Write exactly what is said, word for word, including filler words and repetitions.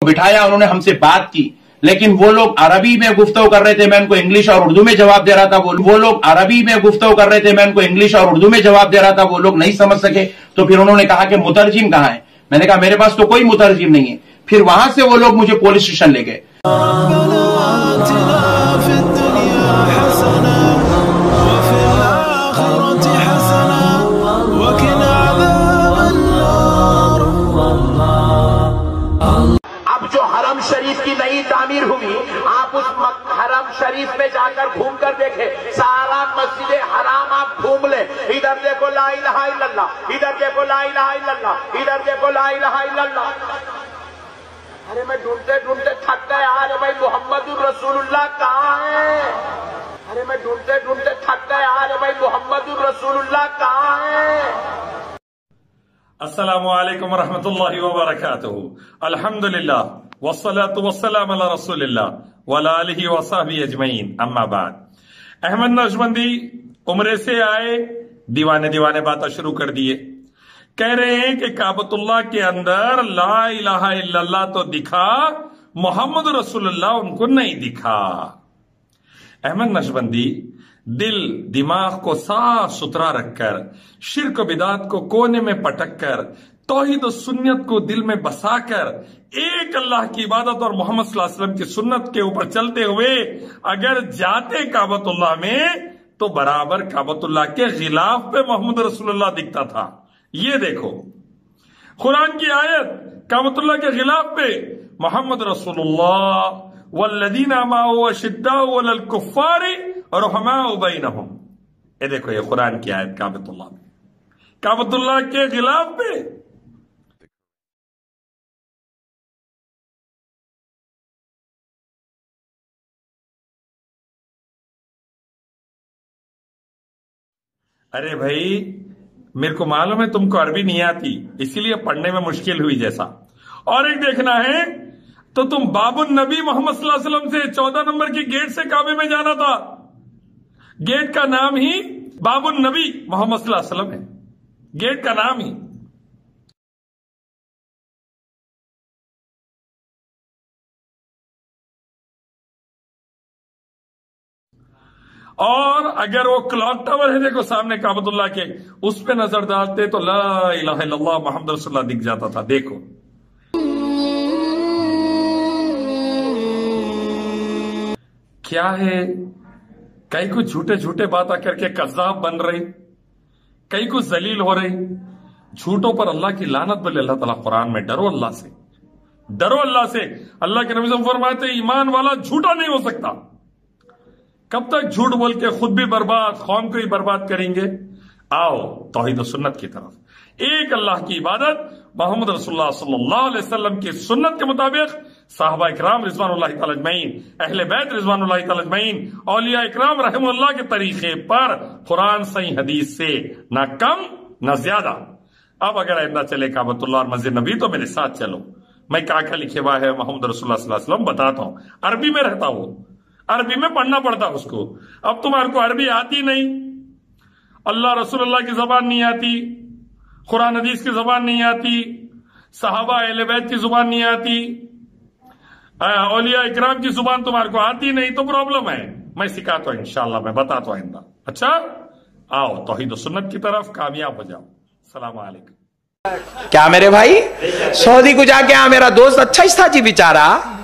बिठाया, उन्होंने हमसे बात की, लेकिन वो लोग अरबी में गुफ्तगू कर रहे थे, मैं उनको इंग्लिश और उर्दू में जवाब दे रहा था। वो वो लोग अरबी में गुफ्तगू कर रहे थे, मैं उनको इंग्लिश और उर्दू में जवाब दे रहा था। वो लोग नहीं समझ सके, तो फिर उन्होंने कहा कि मुतरजिम कहां है? मैंने कहा मेरे पास तो कोई मुतरजिम नहीं है। फिर वहां से वो लोग मुझे पुलिस स्टेशन ले गए। हरम शरीफ की नई तामीर हुई, आप उस हरम शरीफ में जाकर घूम कर देखें, सारा मस्जिद हराम आप घूम ले, इधर देखो ला इलाहा इल्लल्लाह, इधर देखो ला इलाहा इल्लल्लाह, इधर देखो ला इलाहा इल्लल्लाह। अरे मैं ढूंढते ढूंढते थक गया, अरे भाई मोहम्मदुर रसूलुल्लाह कहाँ है? अरे मैं ढूंढते ढूंढते थक गया, अरे भाई मोहम्मदुर रसूलुल्लाह कहाँ है? अस्सलामु अलैकुम रहमतुल्लाहि व बरकातुहू। अल्हम्दुलिल्लाह वस्सलातु वस्सलामु अला रसूलिल्लाह व अला आलिहि व सहबिहि अजमईन, अम्मा बाद। अहमद नक्शबंदी उम्रे से आए, दीवाने दीवाने बातें शुरू कर दिए। कह रहे हैं कि काबतुल्लाह के अंदर ला इलाहा इल्लल्लाह तो दिखा, मोहम्मद रसूलुल्लाह उनको नहीं दिखा। अहमद नक्शबंदी दिल दिमाग को साफ सुथरा रखकर, शिर्क बिदात को कोने में पटक कर, तौहीद और सुन्नत को दिल में बसाकर, एक अल्लाह की इबादत और मोहम्मद सल्लल्लाहु अलैहि वसल्लम की सुन्नत के ऊपर चलते हुए अगर जाते काबतुल्लाह में, तो बराबर काबतुल्लाह के खिलाफ पे मोहम्मद रसूलुल्लाह दिखता था। ये देखो कुरान की आयत, काबतुल्लाह के खिलाफ पे मोहम्मद रसूलुल्लाह वल्लदीना माअहु अशिद्दाउ अलल कुफ्फारि रहमाउ बैनहुम। ये देखो ये कुरान की आयत काबतुल्लाह में, काबतुल्लाह के खिलाफ पे। अरे भाई मेरे को मालूम है तुमको अरबी नहीं आती, इसीलिए पढ़ने में मुश्किल हुई जैसा। और एक देखना है तो तुम बाबुन नबी मोहम्मद सल्लल्लाहु अलैहि वसल्लम से चौदह नंबर की गेट से काबे में जाना था। गेट का नाम ही बाबुन नबी मोहम्मद सल्लल्लाहु अलैहि वसल्लम है, गेट का नाम ही। और अगर वो क्लॉक टावर है देखो सामने काबतुल्लाह के, उस पे नजर डालते तो ला इलाहा इल्लल्लाह मोहम्मद रसूलुल्लाह दिख जाता था। देखो क्या है, कई कुछ झूठे झूठे बात करके कज़्ज़ाब बन रही, कई कुछ जलील हो रही। झूठों पर अल्लाह की लानत बोले अल्लाह ताला कुरान में। डरो अल्लाह से, डरो अल्लाह से। अल्लाह के नबी फरमाते ईमान वाला झूठा नहीं हो सकता। कब तक झूठ बोल के खुद भी बर्बाद, कौम को ही बर्बाद करेंगे? आओ तौहीद और सुन्नत की तरफ, एक अल्लाह की इबादत, मोहम्मद रसूलुल्लाह सल्लल्लाहु अलैहि वसल्लम की सुन्नत के मुताबिक, साहबा इकराम रिज़वानुल्लाहि तआला अजमईन, अहले बैत रिज़वानुल्लाहि तआला अजमईन, औलिया इकराम रहमुल्लाह के तरीके पर, कुरान सही हदीस से, ना कम ना ज्यादा। अब अगर आइंदा चले काबतुल्लाह और मस्जिद नबी तो मेरे साथ चलो। मैं क्या क्या लिखे हुआ है मोहम्मद रसूलुल्लाह सल्लल्लाहु अलैहि वसल्लम बताता हूं। अरबी में रहता हूं, अरबी में पढ़ना पड़ता उसको। अब तुम्हारे को अरबी आती नहीं, अल्लाह रसूलुल्लाह की जबान नहीं आती, कुरान हदीस की जबान नहीं आती, सहाबा अहले बैत की जुबान नहीं आती, औलिया इकराम की जुबान तुम्हारे को आती नहीं, तो प्रॉब्लम है। मैं सिखाता हूं इंशाअल्लाह, मैं बताता हूं आइंदा। अच्छा आओ तौहीद और सुन्नत की तरफ, कामयाब हो जाओ। सलाम अलैकुम। क्या मेरे भाई, सऊदी को जाके आ, मेरा दोस्त अच्छा ही था जी बेचारा।